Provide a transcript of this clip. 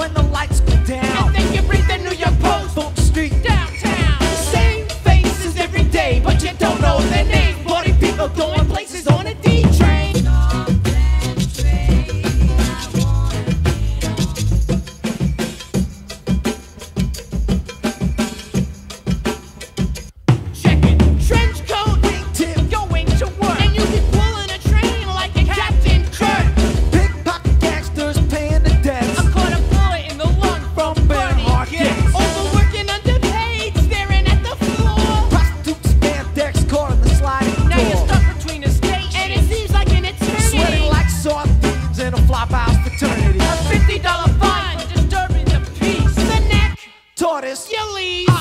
when the lights go down. And then you read the New York Post. Fulton Street, Downtown. Same faces every day, but you don't know their name. Party people going places on a D train. Check it. Trench coat, tip, going to work. And you be pulling a train like a Captain Kirk. pickpocket gangsters paying the debts. I caught a bullet in the lung from Burn Bernie Hawkins. Overworking, underpaid, staring at the floor. Prostitutes, spandex, caught in the sliding Now you're door. stuck between a state and it seems like an eternity. Sweating like sardines in a flop house fraternity. A $50 fine for disturbing the peace. The neck, Tortoise, you leave.